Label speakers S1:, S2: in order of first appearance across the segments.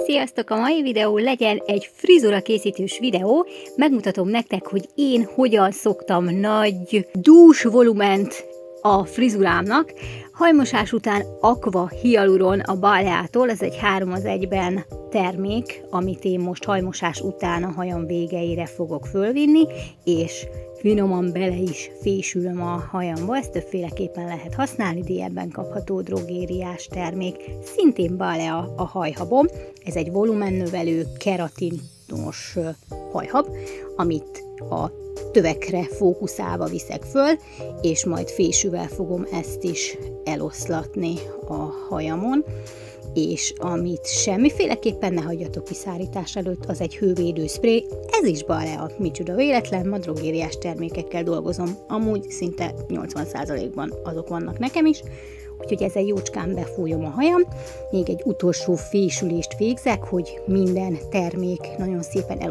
S1: Sziasztok! A mai videó legyen egy frizura készítős videó. Megmutatom nektek, hogy én hogyan szoktam nagy dús volument a frizurámnak. Hajmosás után Aqua Hyaluron a Baleától, ez egy 3-1-ben termék, amit én most hajmosás után a hajam végeire fogok fölvinni, és finoman bele is fésülöm a hajamba, ezt többféleképpen lehet használni, DL-ben kapható drogériás termék, szintén Balea a hajhabom, ez egy volumennövelő, keratinos hajhab, amit a tövekre fókuszálva viszek föl, és majd fésűvel fogom ezt is eloszlatni a hajamon, és amit semmiféleképpen ne hagyjatok kiszárítás előtt, az egy hővédő spray, ez is Balea, micsoda véletlen, ma drogériás termékekkel dolgozom, amúgy szinte 80%-ban azok vannak nekem is, úgyhogy ezzel jócskán befújom a hajam, még egy utolsó fésülést végzek, hogy minden termék nagyon szépen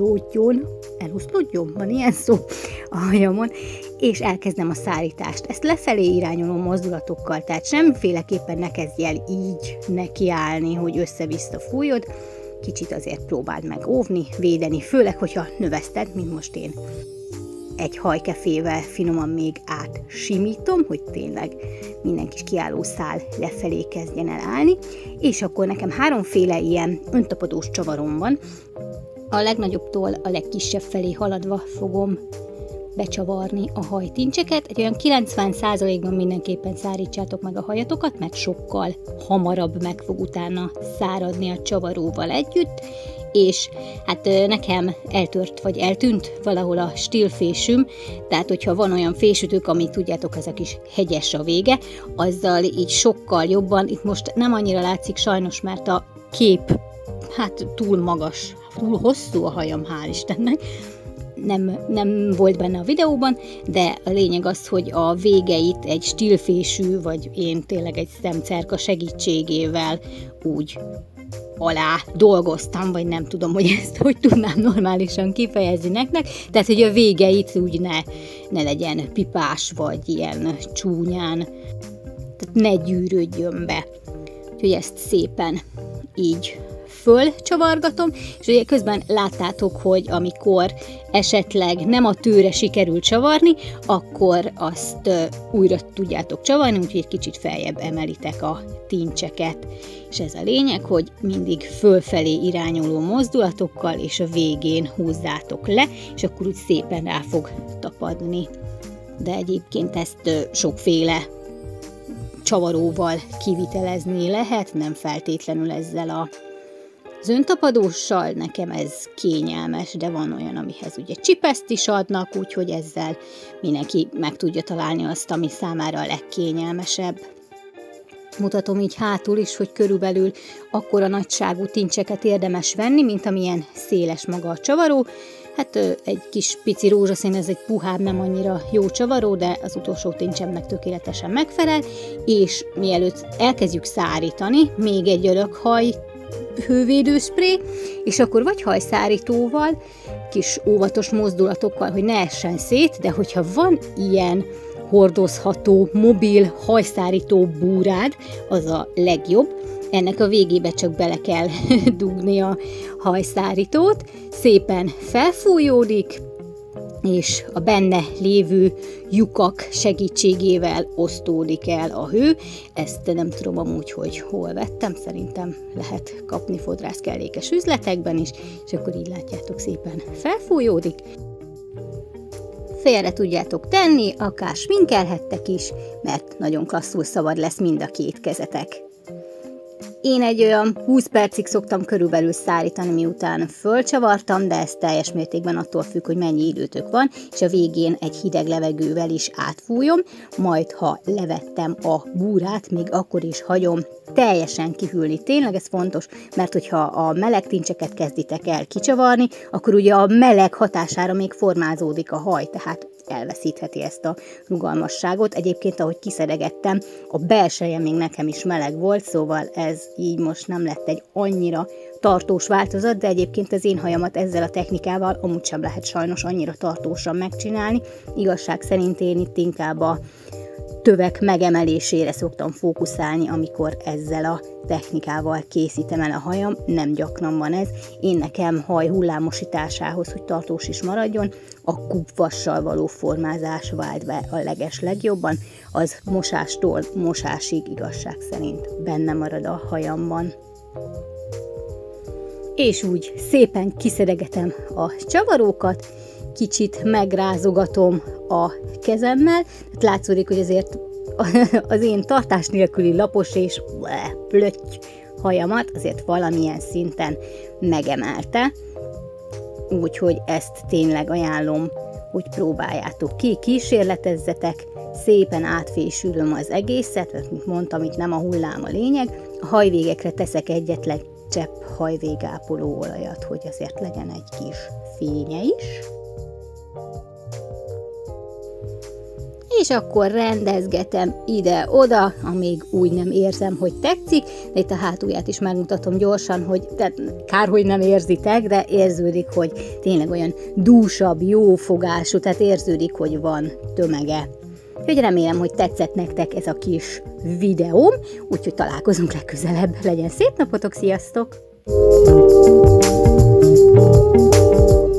S1: eloszlódjon, van ilyen szó a hajamon, és elkezdem a szárítást. Ezt lefelé irányuló mozdulatokkal, tehát semmiféleképpen ne kezdj el így nekiállni, hogy össze-vissza fújod, kicsit azért próbáld meg óvni, védeni, főleg, hogyha növeszted, mint most én. Egy hajkefével finoman még átsimítom, hogy tényleg minden kis kiálló szál lefelé kezdjen el állni, és akkor nekem 3 ilyen öntapadós csavarom van. A legnagyobbtól a legkisebb felé haladva fogom becsavarni a hajtincseket. Egy olyan 90%-ban mindenképpen szárítsátok meg a hajatokat, mert sokkal hamarabb meg fog utána száradni a csavaróval együtt, és hát nekem eltört vagy eltűnt valahol a stílfésüm, tehát hogyha van olyan fésütők, ami tudjátok, ez a kis hegyes a vége, azzal így sokkal jobban, itt most nem annyira látszik sajnos, mert a kép hát túl magas, túl hosszú a hajam, hál' Istennek, nem volt benne a videóban, de a lényeg az, hogy a végeit egy stílfésű, vagy én tényleg egy szemcerka segítségével úgy alá dolgoztam, vagy nem tudom, hogy ezt hogy tudnám normálisan kifejezni nektek, tehát hogy a végeit úgy ne legyen pipás, vagy ilyen csúnyán, tehát ne gyűrődjön be. Úgyhogy ezt szépen így fölcsavargatom, és ugye közben láttátok, hogy amikor esetleg nem a tőre sikerül csavarni, akkor azt újra tudjátok csavarni, úgyhogy egy kicsit feljebb emelitek a tincseket. És ez a lényeg, hogy mindig fölfelé irányuló mozdulatokkal, és a végén húzzátok le, és akkor úgy szépen rá fog tapadni. De egyébként ezt sokféle csavaróval kivitelezni lehet, nem feltétlenül ezzel az öntapadóssal, nekem ez kényelmes, de van olyan, amihez ugye csipeszt is adnak, úgyhogy ezzel mindenki meg tudja találni azt, ami számára a legkényelmesebb. Mutatom így hátul is, hogy körülbelül akkora nagyságú tincseket érdemes venni, mint amilyen széles maga a csavaró. Hát egy kis pici rózsaszín, ez egy puhább, nem annyira jó csavaró, de az utolsó tincsemnek tökéletesen megfelel, és mielőtt elkezdjük szárítani, még egy örök haj hővédőspré, és akkor vagy hajszárítóval, kis óvatos mozdulatokkal, hogy ne essen szét, de hogyha van ilyen hordozható, mobil hajszárító búrád, az a legjobb. Ennek a végébe csak bele kell dugni a hajszárítót, szépen felfújódik, és a benne lévő lyukak segítségével osztódik el a hő. Ezt nem tudom amúgy, hogy hol vettem, szerintem lehet kapni fodrászkellékes üzletekben is, és akkor így látjátok, szépen felfújódik. Félre tudjátok tenni, akár sminkelhettek is, mert nagyon klasszul szabad lesz mind a két kezetek. Én egy olyan 20 percig szoktam körülbelül szárítani, miután fölcsavartam, de ez teljes mértékben attól függ, hogy mennyi időtök van, és a végén egy hideg levegővel is átfújom, majd ha levettem a búrát, még akkor is hagyom teljesen kihűlni. Tényleg ez fontos, mert hogyha a meleg tincseket kezditek el kicsavarni, akkor ugye a meleg hatására még formázódik a haj, tehát elveszítheti ezt a rugalmasságot. Egyébként, ahogy kiszedegettem, a belseje még nekem is meleg volt, szóval ez így most nem lett egy annyira tartós változat, de egyébként az én hajamat ezzel a technikával amúgy sem lehet sajnos annyira tartósan megcsinálni. Igazság szerint én itt inkább a tövek megemelésére szoktam fókuszálni, amikor ezzel a technikával készítem el a hajam, nem gyakran van ez. Én nekem haj hullámosításához, hogy tartós is maradjon, a kupvassal való formázás vált be a legeslegjobban, az mosástól mosásig igazság szerint benne marad a hajamban. És úgy szépen kiszedegetem a csavarókat, kicsit megrázogatom a kezemmel, látszódik, hogy azért az én tartás nélküli lapos és plötty hajamat azért valamilyen szinten megemelte, úgyhogy ezt tényleg ajánlom, hogy próbáljátok ki, kísérletezzetek, szépen átfésülöm az egészet, mert mint mondtam, itt nem a hullám a lényeg, a hajvégekre teszek egyetlen csepp hajvégápoló olajat, hogy azért legyen egy kis fénye is. És akkor rendezgetem ide-oda, amíg úgy nem érzem, hogy tetszik, de itt a hátulját is megmutatom gyorsan, hogy tehát kár, hogy nem érzitek, de érződik, hogy tényleg olyan dúsabb, jó fogású, tehát érződik, hogy van tömege. Úgyhogy remélem, hogy tetszett nektek ez a kis videóm, úgyhogy találkozunk legközelebb. Legyen szép napotok, sziasztok!